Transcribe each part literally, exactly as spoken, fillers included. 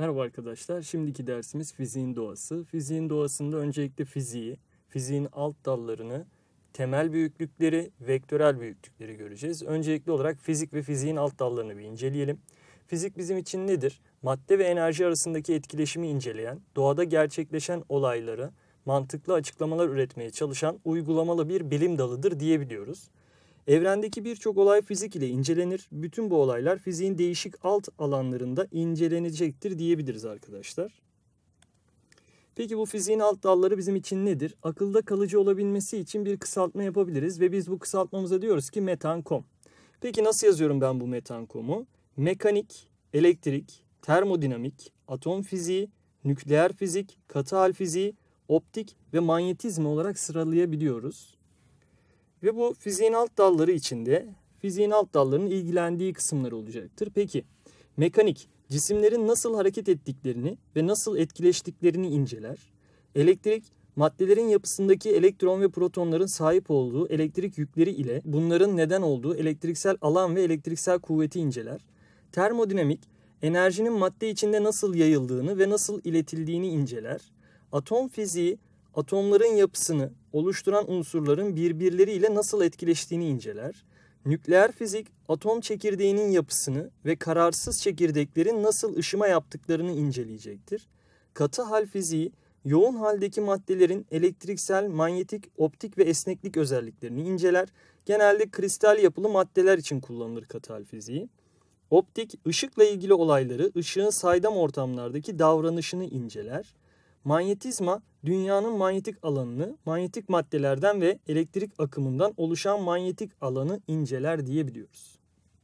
Merhaba arkadaşlar. Şimdiki dersimiz fiziğin doğası. Fiziğin doğasında öncelikle fiziği, fiziğin alt dallarını, temel büyüklükleri, vektörel büyüklükleri göreceğiz. Öncelikli olarak fizik ve fiziğin alt dallarını bir inceleyelim. Fizik bizim için nedir? Madde ve enerji arasındaki etkileşimi inceleyen, doğada gerçekleşen olayları mantıklı açıklamalar üretmeye çalışan uygulamalı bir bilim dalıdır diyebiliyoruz. Evrendeki birçok olay fizik ile incelenir. Bütün bu olaylar fiziğin değişik alt alanlarında incelenecektir diyebiliriz arkadaşlar. Peki bu fiziğin alt dalları bizim için nedir? Akılda kalıcı olabilmesi için bir kısaltma yapabiliriz ve biz bu kısaltmamıza diyoruz ki metankom. Peki nasıl yazıyorum ben bu metankomu? Mekanik, elektrik, termodinamik, atom fiziği, nükleer fizik, katı hal fiziği, optik ve manyetizma olarak sıralayabiliyoruz. Ve bu fiziğin alt dalları içinde fiziğin alt dallarının ilgilendiği kısımlar olacaktır. Peki mekanik cisimlerin nasıl hareket ettiklerini ve nasıl etkileştiklerini inceler. Elektrik maddelerin yapısındaki elektron ve protonların sahip olduğu elektrik yükleri ile bunların neden olduğu elektriksel alan ve elektriksel kuvveti inceler. Termodinamik enerjinin madde içinde nasıl yayıldığını ve nasıl iletildiğini inceler. Atom fiziği atomların yapısını oluşturan unsurların birbirleriyle nasıl etkileştiğini inceler. Nükleer fizik atom çekirdeğinin yapısını ve kararsız çekirdeklerin nasıl ışıma yaptıklarını inceleyecektir. Katı hal fiziği yoğun haldeki maddelerin elektriksel, manyetik, optik ve esneklik özelliklerini inceler. Genelde kristal yapılı maddeler için kullanılır katı hal fiziği. Optik ışıkla ilgili olayları, ışığın saydam ortamlardaki davranışını inceler. Manyetizma, dünyanın manyetik alanını, manyetik maddelerden ve elektrik akımından oluşan manyetik alanı inceler diyebiliyoruz.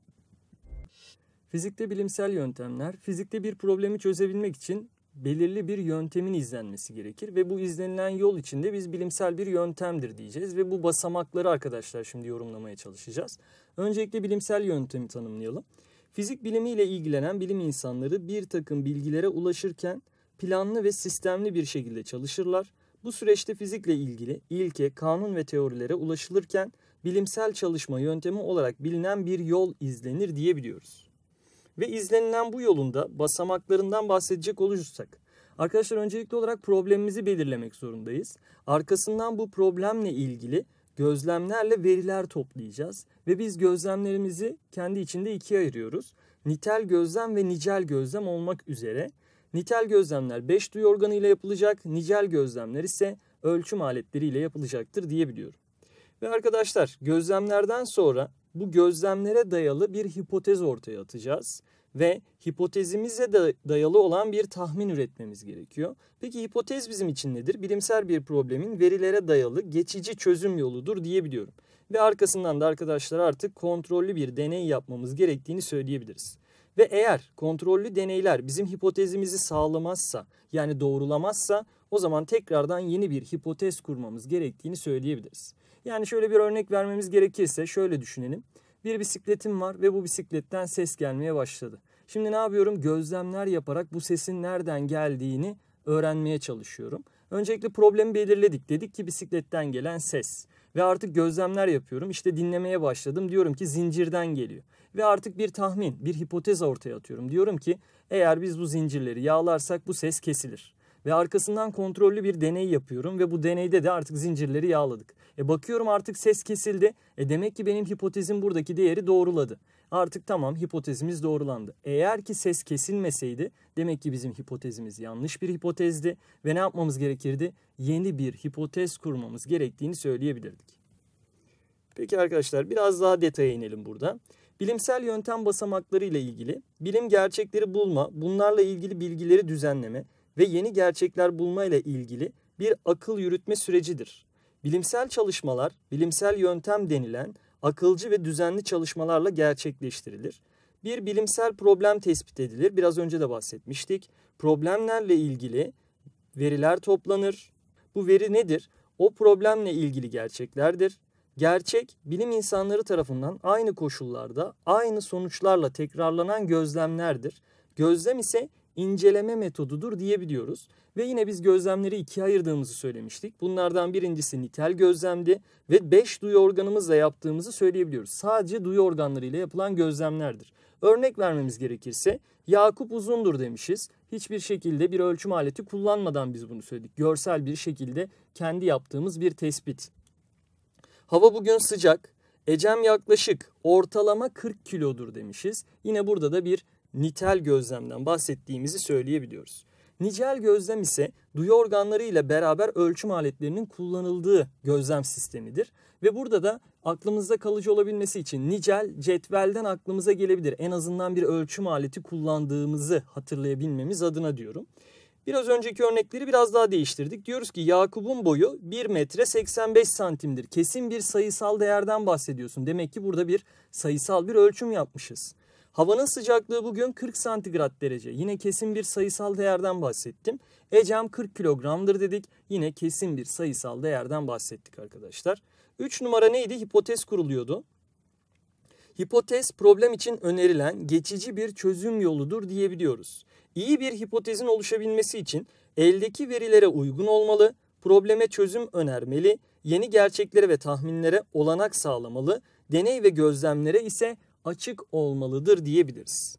Fizikte bilimsel yöntemler, fizikte bir problemi çözebilmek için belirli bir yöntemin izlenmesi gerekir ve bu izlenilen yol içinde biz bilimsel bir yöntemdir diyeceğiz ve bu basamakları arkadaşlar şimdi yorumlamaya çalışacağız. Öncelikle bilimsel yöntemi tanımlayalım. Fizik bilimiyle ilgilenen bilim insanları bir takım bilgilere ulaşırken planlı ve sistemli bir şekilde çalışırlar. Bu süreçte fizikle ilgili ilke, kanun ve teorilere ulaşılırken bilimsel çalışma yöntemi olarak bilinen bir yol izlenir diyebiliyoruz. Ve izlenilen bu yolunda basamaklarından bahsedecek olursak, arkadaşlar öncelikli olarak problemimizi belirlemek zorundayız. Arkasından bu problemle ilgili gözlemlerle veriler toplayacağız ve biz gözlemlerimizi kendi içinde ikiye ayırıyoruz. Nitel gözlem ve nicel gözlem olmak üzere. Nitel gözlemler beş duyu organı ile yapılacak, nicel gözlemler ise ölçüm aletleriyle yapılacaktır diyebiliyorum. Ve arkadaşlar gözlemlerden sonra bu gözlemlere dayalı bir hipotez ortaya atacağız. Ve hipotezimize de dayalı olan bir tahmin üretmemiz gerekiyor. Peki hipotez bizim için nedir? Bilimsel bir problemin verilere dayalı geçici çözüm yoludur diyebiliyorum. Ve arkasından da arkadaşlar artık kontrollü bir deney yapmamız gerektiğini söyleyebiliriz. Ve eğer kontrollü deneyler bizim hipotezimizi sağlamazsa yani doğrulamazsa o zaman tekrardan yeni bir hipotez kurmamız gerektiğini söyleyebiliriz. Yani şöyle bir örnek vermemiz gerekirse şöyle düşünelim. Bir bisikletim var ve bu bisikletten ses gelmeye başladı. Şimdi ne yapıyorum? Gözlemler yaparak bu sesin nereden geldiğini öğrenmeye çalışıyorum. Öncelikle problemi belirledik. Dedik ki bisikletten gelen ses. Ve artık gözlemler yapıyorum. İşte dinlemeye başladım. Diyorum ki zincirden geliyor. Ve artık bir tahmin, bir hipotez ortaya atıyorum. Diyorum ki eğer biz bu zincirleri yağlarsak bu ses kesilir. Ve arkasından kontrollü bir deney yapıyorum ve bu deneyde de artık zincirleri yağladık. E bakıyorum artık ses kesildi. E demek ki benim hipotezim buradaki değeri doğruladı. Artık tamam hipotezimiz doğrulandı. Eğer ki ses kesilmeseydi demek ki bizim hipotezimiz yanlış bir hipotezdi. Ve ne yapmamız gerekirdi? Yeni bir hipotez kurmamız gerektiğini söyleyebilirdik. Peki arkadaşlar biraz daha detaya inelim burada. Bilimsel yöntem basamakları ile ilgili bilim gerçekleri bulma, bunlarla ilgili bilgileri düzenleme ve yeni gerçekler bulma ile ilgili bir akıl yürütme sürecidir. Bilimsel çalışmalar, bilimsel yöntem denilen akılcı ve düzenli çalışmalarla gerçekleştirilir. Bir bilimsel problem tespit edilir. Biraz önce de bahsetmiştik. Problemlerle ilgili veriler toplanır. Bu veri nedir? O problemle ilgili gerçeklerdir. Gerçek, bilim insanları tarafından aynı koşullarda, aynı sonuçlarla tekrarlanan gözlemlerdir. Gözlem ise inceleme metodudur diyebiliyoruz. Ve yine biz gözlemleri ikiye ayırdığımızı söylemiştik. Bunlardan birincisi nitel gözlemdi ve beş duyu organımızla yaptığımızı söyleyebiliyoruz. Sadece duyu organlarıyla yapılan gözlemlerdir. Örnek vermemiz gerekirse Yakup uzundur demişiz. hiçbir şekilde bir ölçüm aleti kullanmadan biz bunu söyledik. Görsel bir şekilde kendi yaptığımız bir tespit. Hava bugün sıcak. Ecem yaklaşık ortalama kırk kilodur demişiz. Yine burada da bir nitel gözlemden bahsettiğimizi söyleyebiliyoruz. Nicel gözlem ise duyu organları ile beraber ölçüm aletlerinin kullanıldığı gözlem sistemidir. Ve burada da aklımızda kalıcı olabilmesi için nicel cetvelden aklımıza gelebilir. En azından bir ölçüm aleti kullandığımızı hatırlayabilmemiz adına diyorum. Biraz önceki örnekleri biraz daha değiştirdik. Diyoruz ki Yakup'un boyu bir metre seksen beş santimdir. Kesin bir sayısal değerden bahsediyorsun. Demek ki burada bir sayısal bir ölçüm yapmışız. Havanın sıcaklığı bugün kırk santigrat derece. Yine kesin bir sayısal değerden bahsettim. Ecem kırk kilogramdır dedik. Yine kesin bir sayısal değerden bahsettik arkadaşlar. üç numara neydi? Hipotez kuruluyordu. Hipotez problem için önerilen geçici bir çözüm yoludur diyebiliyoruz. İyi bir hipotezin oluşabilmesi için eldeki verilere uygun olmalı, probleme çözüm önermeli, yeni gerçeklere ve tahminlere olanak sağlamalı, deney ve gözlemlere ise açık olmalıdır diyebiliriz.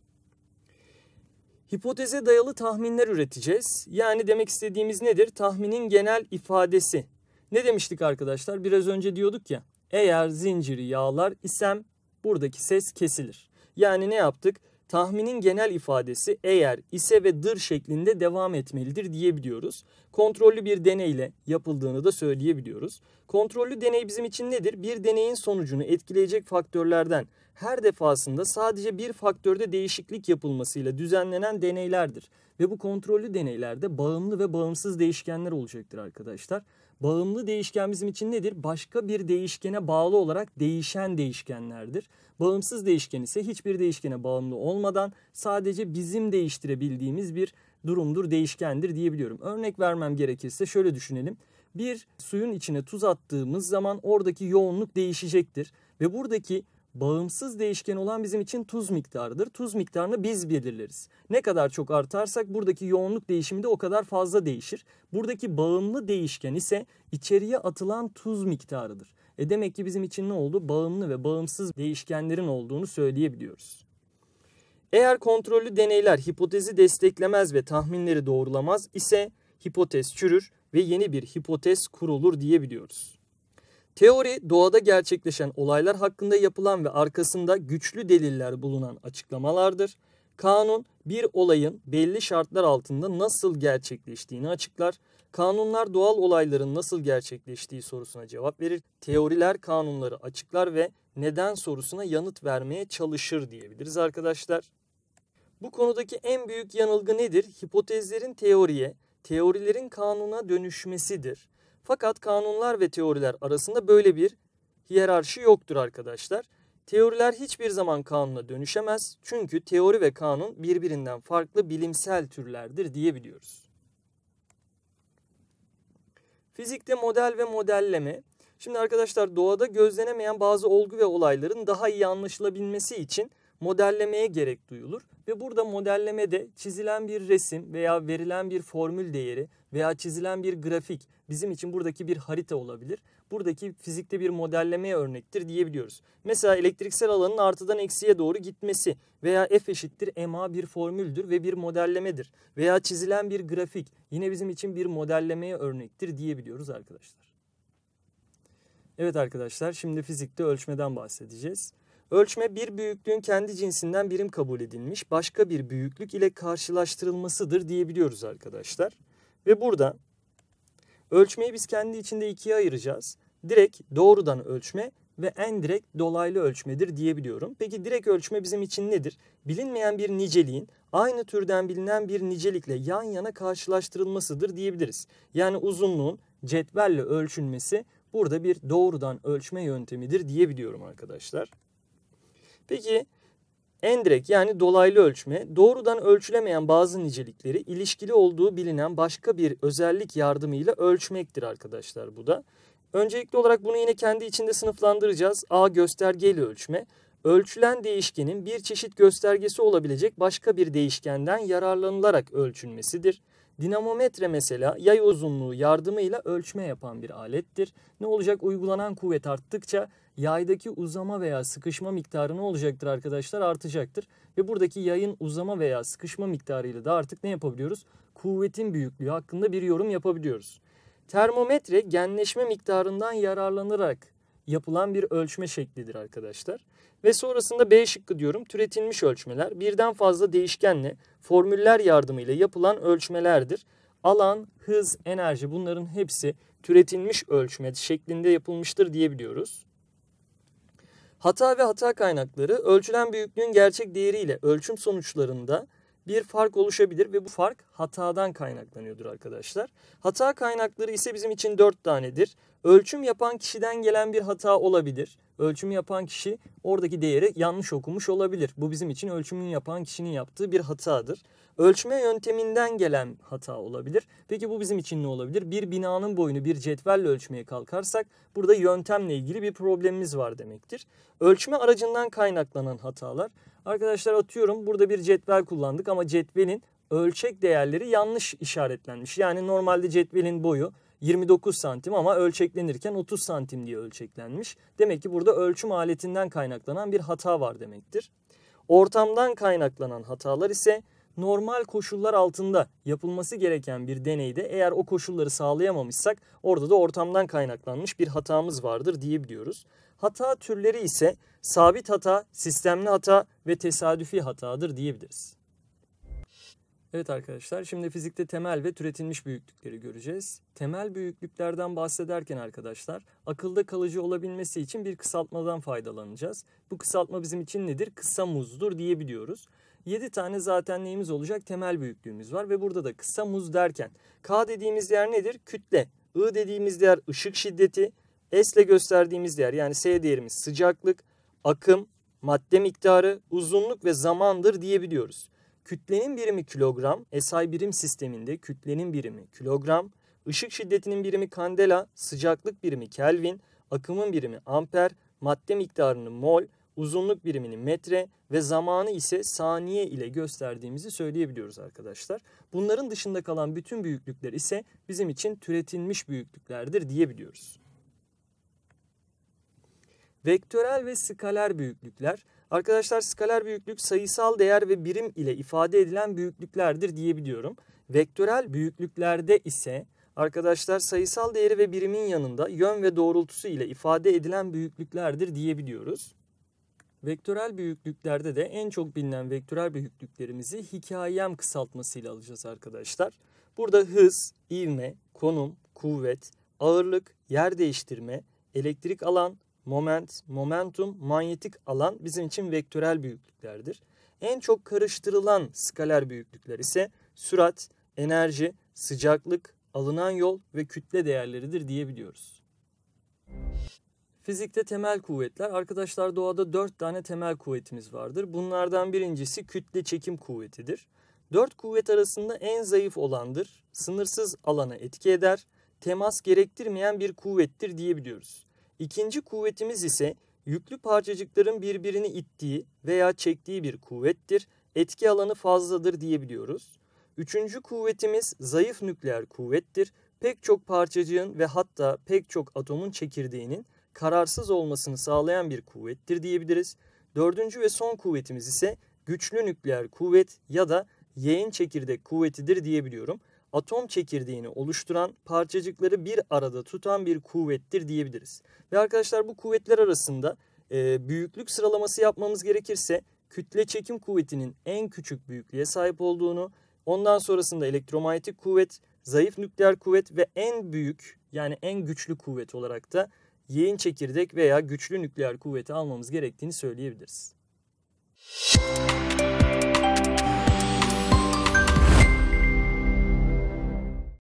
Hipoteze dayalı tahminler üreteceğiz. Yani demek istediğimiz nedir? Tahminin genel ifadesi. Ne demiştik arkadaşlar? Biraz önce diyorduk ya, eğer zinciri yağlar isem buradaki ses kesilir. Yani ne yaptık? Tahminin genel ifadesi eğer, ise ve dır şeklinde devam etmelidir diyebiliyoruz. Kontrollü bir deneyle yapıldığını da söyleyebiliyoruz. Kontrollü deney bizim için nedir? Bir deneyin sonucunu etkileyecek faktörlerden her defasında sadece bir faktörde değişiklik yapılmasıyla düzenlenen deneylerdir. Ve bu kontrollü deneylerde bağımlı ve bağımsız değişkenler olacaktır arkadaşlar. Bağımlı değişken bizim için nedir? Başka bir değişkene bağlı olarak değişen değişkenlerdir. Bağımsız değişken ise hiçbir değişkene bağımlı olmadan sadece bizim değiştirebildiğimiz bir durumdur, değişkendir diyebiliyorum. Örnek vermem gerekirse şöyle düşünelim. Bir suyun içine tuz attığımız zaman oradaki yoğunluk değişecektir. Ve buradaki bağımsız değişken olan bizim için tuz miktarıdır. Tuz miktarını biz belirleriz. Ne kadar çok artarsak buradaki yoğunluk değişimi de o kadar fazla değişir. Buradaki bağımlı değişken ise içeriye atılan tuz miktarıdır. E demek ki bizim için ne oldu? Bağımlı ve bağımsız değişkenlerin olduğunu söyleyebiliyoruz. Eğer kontrollü deneyler hipotezi desteklemez ve tahminleri doğrulamaz ise hipotez çürür ve yeni bir hipotez kurulur diyebiliyoruz. Teori, doğada gerçekleşen olaylar hakkında yapılan ve arkasında güçlü deliller bulunan açıklamalardır. Kanun, bir olayın belli şartlar altında nasıl gerçekleştiğini açıklar. Kanunlar doğal olayların nasıl gerçekleştiği sorusuna cevap verir. Teoriler kanunları açıklar ve neden sorusuna yanıt vermeye çalışır diyebiliriz arkadaşlar. Bu konudaki en büyük yanılgı nedir? Hipotezlerin teoriye, teorilerin kanuna dönüşmesidir. Fakat kanunlar ve teoriler arasında böyle bir hiyerarşi yoktur arkadaşlar. Teoriler hiçbir zaman kanuna dönüşemez. Çünkü teori ve kanun birbirinden farklı bilimsel türlerdir diyebiliyoruz. Fizikte model ve modelleme. Şimdi arkadaşlar doğada gözlenemeyen bazı olgu ve olayların daha iyi anlaşılabilmesi için modellemeye gerek duyulur. Ve burada modellemede çizilen bir resim veya verilen bir formül değeri veya çizilen bir grafik bizim için buradaki bir harita olabilir. Buradaki fizikte bir modellemeye örnektir diyebiliyoruz. Mesela elektriksel alanın artıdan eksiye doğru gitmesi veya F eşittir ma bir formüldür ve bir modellemedir. Veya çizilen bir grafik yine bizim için bir modellemeye örnektir diyebiliyoruz arkadaşlar. Evet arkadaşlar, şimdi fizikte ölçmeden bahsedeceğiz. Ölçme bir büyüklüğün kendi cinsinden birim kabul edilmiş başka bir büyüklük ile karşılaştırılmasıdır diyebiliyoruz arkadaşlar. Ve burada ölçmeyi biz kendi içinde ikiye ayıracağız. Direkt doğrudan ölçme ve endirekt dolaylı ölçmedir diyebiliyorum. Peki direkt ölçme bizim için nedir? Bilinmeyen bir niceliğin aynı türden bilinen bir nicelikle yan yana karşılaştırılmasıdır diyebiliriz. Yani uzunluğun cetvelle ölçülmesi burada bir doğrudan ölçme yöntemidir diyebiliyorum arkadaşlar. Peki endirekt yani dolaylı ölçme, doğrudan ölçülemeyen bazı nicelikleri ilişkili olduğu bilinen başka bir özellik yardımıyla ölçmektir arkadaşlar bu da. Öncelikli olarak bunu yine kendi içinde sınıflandıracağız. A göstergeyle ölçme, ölçülen değişkenin bir çeşit göstergesi olabilecek başka bir değişkenden yararlanılarak ölçülmesidir. Dinamometre mesela yay uzunluğu yardımıyla ölçme yapan bir alettir. Ne olacak? Uygulanan kuvvet arttıkça yaydaki uzama veya sıkışma miktarı ne olacaktır arkadaşlar? Artacaktır. Ve buradaki yayın uzama veya sıkışma miktarıyla da artık ne yapabiliyoruz? Kuvvetin büyüklüğü hakkında bir yorum yapabiliyoruz. Termometre genleşme miktarından yararlanarak yapılan bir ölçme şeklidir arkadaşlar. Ve sonrasında B şıkkı diyorum. Türetilmiş ölçmeler birden fazla değişkenle formüller yardımıyla yapılan ölçmelerdir. Alan, hız, enerji bunların hepsi türetilmiş ölçme şeklinde yapılmıştır diyebiliyoruz. Hata ve hata kaynakları ölçülen büyüklüğün gerçek değeriyle ölçüm sonuçlarında bir fark oluşabilir ve bu fark hatadan kaynaklanıyordur arkadaşlar. Hata kaynakları ise bizim için dört tanedir. Ölçüm yapan kişiden gelen bir hata olabilir. Ölçüm yapan kişi oradaki değeri yanlış okumuş olabilir. Bu bizim için ölçümün yapan kişinin yaptığı bir hatadır. Ölçme yönteminden gelen hata olabilir. Peki bu bizim için ne olabilir? Bir binanın boyunu bir cetvelle ölçmeye kalkarsak burada yöntemle ilgili bir problemimiz var demektir. Ölçme aracından kaynaklanan hatalar. Arkadaşlar atıyorum burada bir cetvel kullandık ama cetvelin ölçek değerleri yanlış işaretlenmiş. Yani normalde cetvelin boyu yirmi dokuz santim ama ölçeklenirken otuz santim diye ölçeklenmiş. Demek ki burada ölçüm aletinden kaynaklanan bir hata var demektir. Ortamdan kaynaklanan hatalar ise normal koşullar altında yapılması gereken bir deneyde eğer o koşulları sağlayamamışsak orada da ortamdan kaynaklanmış bir hatamız vardır diyebiliyoruz. Hata türleri ise sabit hata, sistemli hata ve tesadüfi hatadır diyebiliriz. Evet arkadaşlar, şimdi fizikte temel ve türetilmiş büyüklükleri göreceğiz. Temel büyüklüklerden bahsederken arkadaşlar akılda kalıcı olabilmesi için bir kısaltmadan faydalanacağız. Bu kısaltma bizim için nedir? Kısa muzdur diyebiliyoruz. yedi tane zaten neyimiz olacak? Temel büyüklüğümüz var ve burada da kısa muz derken K dediğimiz değer nedir? Kütle. I dediğimiz değer ışık şiddeti. S ile gösterdiğimiz değer yani S değerimiz sıcaklık, akım, madde miktarı, uzunluk ve zamandır diyebiliyoruz. Kütlenin birimi kilogram, S I birim sisteminde kütlenin birimi kilogram, ışık şiddetinin birimi kandela, sıcaklık birimi Kelvin, akımın birimi amper, madde miktarını mol, uzunluk birimini metre ve zamanı ise saniye ile gösterdiğimizi söyleyebiliyoruz arkadaşlar. Bunların dışında kalan bütün büyüklükler ise bizim için türetilmiş büyüklüklerdir diyebiliyoruz. Vektörel ve skaler büyüklükler. Arkadaşlar skaler büyüklük sayısal değer ve birim ile ifade edilen büyüklüklerdir diyebiliyorum. Vektörel büyüklüklerde ise arkadaşlar sayısal değeri ve birimin yanında yön ve doğrultusu ile ifade edilen büyüklüklerdir diyebiliyoruz. Vektörel büyüklüklerde de en çok bilinen vektörel büyüklüklerimizi hikayem kısaltmasıyla alacağız arkadaşlar. Burada hız, ivme, konum, kuvvet, ağırlık, yer değiştirme, elektrik alan, moment, momentum, manyetik alan bizim için vektörel büyüklüklerdir. En çok karıştırılan skaler büyüklükler ise sürat, enerji, sıcaklık, alınan yol ve kütle değerleridir diyebiliyoruz. Fizikte temel kuvvetler. Arkadaşlar doğada dört tane temel kuvvetimiz vardır. Bunlardan birincisi kütle çekim kuvvetidir. Dört kuvvet arasında en zayıf olandır. Sınırsız alana etki eder. Temas gerektirmeyen bir kuvvettir diyebiliyoruz. İkinci kuvvetimiz ise yüklü parçacıkların birbirini ittiği veya çektiği bir kuvvettir. Etki alanı fazladır diyebiliyoruz. Üçüncü kuvvetimiz zayıf nükleer kuvvettir. Pek çok parçacığın ve hatta pek çok atomun çekirdeğinin kararsız olmasını sağlayan bir kuvvettir diyebiliriz. Dördüncü ve son kuvvetimiz ise güçlü nükleer kuvvet ya da yeğen çekirdek kuvvetidir diyebiliyorum. Atom çekirdeğini oluşturan, parçacıkları bir arada tutan bir kuvvettir diyebiliriz. Ve arkadaşlar bu kuvvetler arasında e, büyüklük sıralaması yapmamız gerekirse kütle çekim kuvvetinin en küçük büyüklüğe sahip olduğunu, ondan sonrasında elektromanyetik kuvvet, zayıf nükleer kuvvet ve en büyük yani en güçlü kuvvet olarak da yeğen çekirdek veya güçlü nükleer kuvveti almamız gerektiğini söyleyebiliriz.